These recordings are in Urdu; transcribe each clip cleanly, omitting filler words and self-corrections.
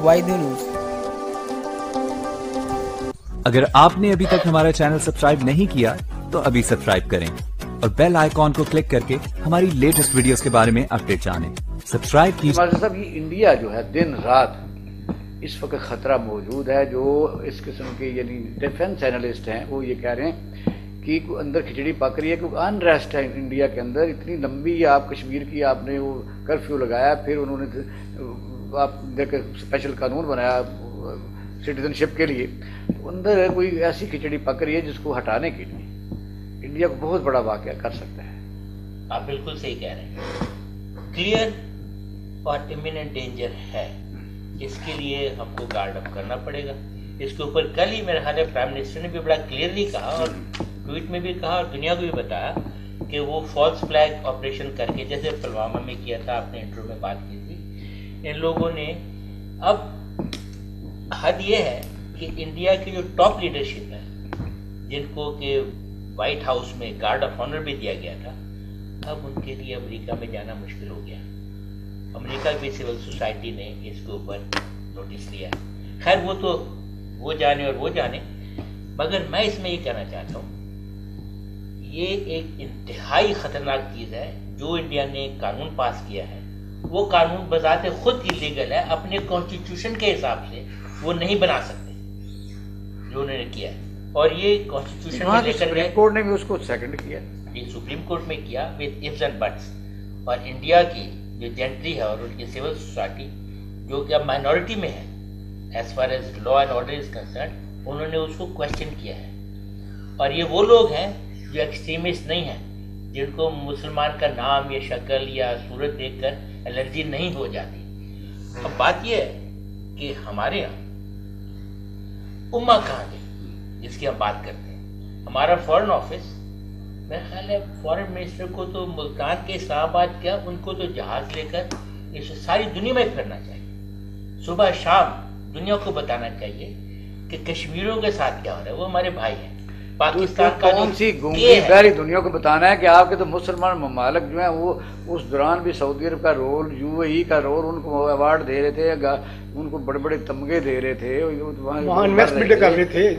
وائدو نیوز۔ اگر آپ نے ابھی تک ہمارا چینل سبسکرائب نہیں کیا تو ابھی سبسکرائب کریں اور بیل آئیکن کو کلک کر کے ہماری لیٹسٹ ویڈیوز کے بارے میں اپڈیٹ جانیں۔ سبسکرائب کیجیے۔ صاحب یہ انڈیا جو ہے دن رات اس وقت خطرہ موجود ہے، جو اس قسم کے یعنی ڈیفنس اینالسٹ ہیں وہ یہ کہہ رہے ہیں کہ اندر کھچڑی پک رہی ہے، کیونکہ انریسٹ ہے انڈیا کے اندر اتنی لمبی۔ آپ کشمیر کی آپ نے وہ کرفیو لگایا، پھر انہوں نے آپ دیکھ اسپیشل قانون بنایا سٹیزن شپ کے لیے، تو اندر کوئی ایسی کھچڑی پک رہی ہے جس کو ہٹانے کے لیے انڈیا کو بہت بڑا واقعہ کر سکتا ہے۔ آپ بالکل صحیح کہہ رہے ہیں، کلیئر اور امییننٹ ڈینجر ہے، اس کے لیے ہم کو گارڈ اپ کرنا پڑے گا۔ اس کے اوپر کل ہی میرے خیال ہے پرائم منسٹر نے بھی بڑا کلیئرلی کہا اور ٹویٹ میں بھی کہا اور دنیا کو بھی بتایا کہ وہ فالس فلیگ آپریشن کر کے، جیسے پلوامہ میں کیا تھا، آپ نے انٹرو میں بات کی تھی، ان لوگوں نے اب حد یہ ہے کہ انڈیا کی جو ٹاپ لیڈرشپ ہے، جن کو کہ وائٹ ہاؤس میں گارڈ آف آنر بھی دیا گیا تھا، اب ان کے لیے امریکہ میں جانا مشکل ہو گیا۔ امریکہ کی سول سوسائٹی نے اس کے اوپر نوٹس لیا ہے۔ خیر وہ تو وہ جانے اور وہ جانے، مگر میں اس میں یہ کہنا چاہتا ہوں یہ ایک انتہائی خطرناک چیز ہے جو انڈیا نے قانون پاس کیا ہے۔ وہ قانون بذات خود ایلیگل ہے، اپنے کانسٹیٹیوشن کے حساب سے وہ نہیں بنا سکتے جو انہوں نے کیا ہے، اور یہ کانسٹیٹیوشن میں لے کر سپریم کورٹ نے بھی اس کو سیکنڈ کیا، یہ سپریم کورٹ میں کیا ود ifs اینڈ بٹس، اور انڈیا کی جو جینٹری ہے اور ان کی سول سوسائٹی جو کہ اب مائنورٹی میں ہے as far as law and order is concerned, انہوں نے اس کو کوشچن کیا ہے۔ اور یہ وہ لوگ ہیں جو ایکسٹریمسٹ نہیں ہیں، جن کو مسلمان کا نام یا شکل یا صورت دیکھ کر الرجی نہیں ہو جاتی۔ اب بات یہ ہے کہ ہمارے یہاں امہ کہاں گئی جس کی ہم بات کرتے ہیں؟ ہمارا فورن آفس، میرا خیال ہے فورن منسٹر کو تو ملتان کے اسلام آباد کیا، ان کو تو جہاز لے کر اس ساری دنیا میں پھرنا چاہیے، صبح شام دنیا کو بتانا چاہیے کہ کشمیریوں کے ساتھ کیا ہو رہا ہے۔ وہ ہمارے بھائی ہیں، پاکستان کا کون سی گونگی بہری دنیا کو بتانا ہے کہ آپ کے تو مسلمان ممالک جو ہیں وہ اس دوران بھی سعودی عرب کا رول، یو اے ای کا رول، ان کو ایوارڈ دے رہے تھے، ان کو بڑے بڑے تمغے دے رہے تھے، وہاں انویسٹمنٹ کر رہے تھے۔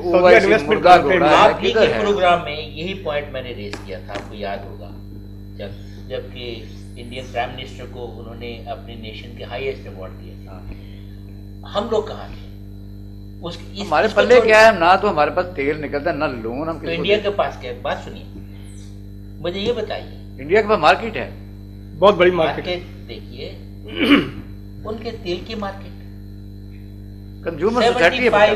آپ ہی کے پروگرام میں یہی پوائنٹ میں نے ریز کیا تھا، آپ کو یاد ہوگا، جب کہ انڈین پرائم منسٹر کو انہوں نے اپنے نیشن کے ہائیسٹ ایوارڈ دیا تھا۔ ہم لوگ کہاں تھے؟ ہمارے پلے کیا ہے؟ نہ تو ہمارے پاس تیل نکلتا ہے، نہ لون ہم انڈیا کے پاس کیا ہے؟ بات سنیے، مجھے یہ بتائیے، انڈیا کے پاس مارکیٹ ہے، بہت بڑی مارکیٹ۔ دیکھیے ان کے تیل کی مارکیٹ کنزیومر سوسائٹی ہے،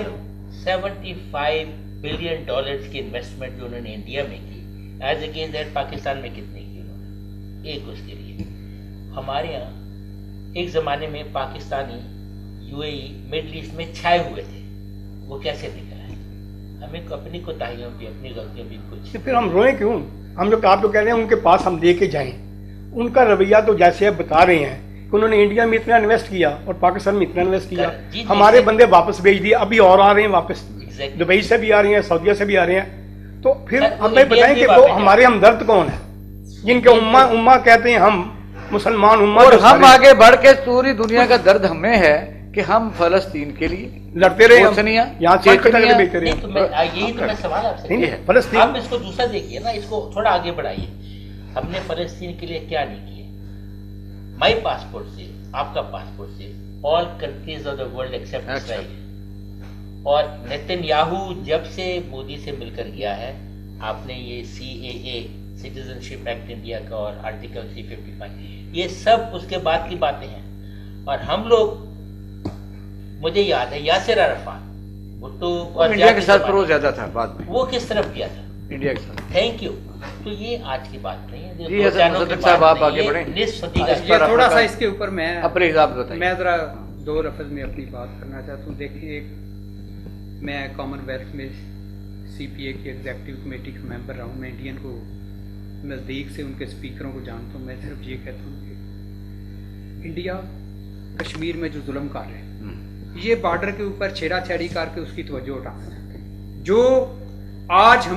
75 بلین ڈالرز کی انویسٹمنٹ جو انہوں نے انڈیا میں کی، ایز اگینسٹ دیٹ پاکستان میں کتنے کی انہوں نے؟ ایک اس کے لیے ہمارے یہاں ایک زمانے میں Pakistani U A E Middle East میں چھائے ہوئے تھے، وہ کیسے نکلا ہے؟ ہمیں اپنی کوتاہیوں بھی، اپنی غلطیوں بھی کچھ، پھر ہم روئیں کیوں؟ ہم لوگ آپ تو کہہ رہے ہیں ان کے پاس ہم لے کے جائیں، ان کا رویہ تو جیسے آپ بتا رہے ہیں کہ انہوں نے انڈیا میں اتنا انویسٹ کیا اور پاکستان میں اتنا انویسٹ کیا، ہمارے بندے واپس بھیج دیے، ابھی اور آ رہے ہیں واپس، دبئی سے بھی آ رہے ہیں، سعودیہ سے بھی آ رہے ہیں، تو پھر ہمیں بتائیں کہ وہ ہمارے ہمدرد کون ہے جن کے امہ کہتے ہیں ہم مسلمان امہ، اور ہم آگے بڑھ کے پوری دنیا کا درد ہمیں ہے کہ ہم فلسطین کے لیے لڑتے رہے، یہاں یہی تو میں سوال آپ سے، آپ اس کو دوسرا دیکھیے نا، اس کو تھوڑا آگے بڑھائیے۔ ہم نے فلسطین کے لیے کیا نہیں کیا؟ مائی پاسپورٹ سے، آپ کا پاسپورٹ سے، all countries of the world except Israel, اور نیتن یاہو جب سے مودی سے مل کر گیا ہے، آپ نے یہ CAA citizenship act India کا اور آرٹیکل 355، یہ سب اس کے بعد کی باتیں ہیں۔ اور ہم لوگ، مجھے یاد ہے یاسر عرفات، وہ تو انڈیا کے ساتھ پرو زیادہ تھا، بعد میں وہ کس طرف کیا تھا؟ انڈیا کے ساتھ۔ Thank you. تو یہ آج کی بات نہیں ہے، جی حسن مصدق صاحب آپ آگے بڑھیں، یہ تھوڑا سا اس کے اوپر میں ذرا دو لفظ میں اپنی بات کرنا چاہتا ہوں۔ دیکھیں، ایک میں کامن ویلتھ میں CPA کی ایگزیکٹو کمیٹی کا ممبر رہا ہوں، میں انڈین کو نزدیک سے ان کے اسپیکروں کو جانتا ہوں۔ میں صرف یہ کہتا ہوں کہ انڈیا کشمیر میں جو ظلم کر رہے ہیں، یہ بارڈر کے اوپر چھیڑا چھیڑی کر کے اس کی توجہ اٹھانا چاہتے ہیں، جو آج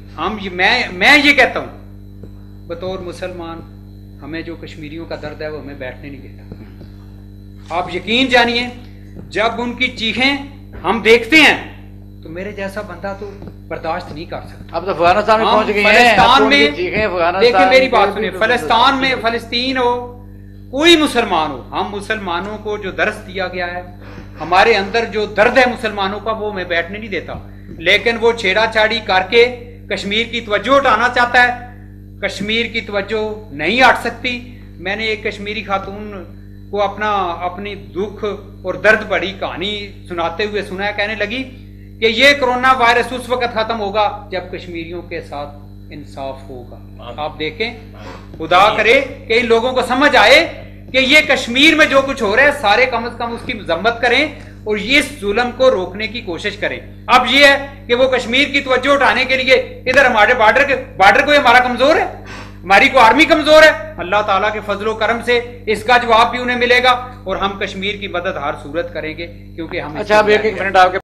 میں یہ کہتا ہوں بطور مسلمان، ہمیں جو کشمیریوں کا درد ہے وہ ہمیں بیٹھنے نہیں دیتا۔ آپ یقین جانیے जब उनकी चीखें हम देखते हैं तो मेरे जैसा बंदा तो बर्दाश्त नहीं कर सकता। अब तो अफगानिस्तान में पहुंच गई हैं, फलस्तीन में देखिए मेरी बात सुनिए, फलस्तीन में फलस्तीन हो कोई मुसलमान हो, हम मुसलमानों को जो दर्स दिया गया है, हमारे अंदर जो दर्द है मुसलमानों का, वो मैं बैठने नहीं देता। लेकिन वो छेड़ाछाड़ी करके कश्मीर की तवज्जो उठाना चाहता है, कश्मीर की तवज्जो नहीं हट सकती। मैंने एक कश्मीरी खातून को अपनी दुख और दर्द भरी कहानी सुनाते हुए सुना है, कहने लगी कि ये कोरोना वायरस उस वक्त खत्म होगा जब कश्मीरियों के साथ इंसाफ होगा। आप देखें, खुदा करे कि इन लोगों को समझ आए कि ये कश्मीर में जो कुछ हो रहा है, सारे कम से कम उसकी मजम्मत करें और ये जुल्म को रोकने की कोशिश करें। अब ये है कि वो कश्मीर की तवज्जो उठाने के लिए इधर हमारे बॉर्डर को हमारा कमजोर है, हमारी को आर्मी कमजोर है। अल्लाह ताला के फजलो करम से इसका जवाब भी उन्हें मिलेगा और हम कश्मीर की मदद हर सूरत करेंगे, क्योंकि हम अच्छा अब एक मिनट आपके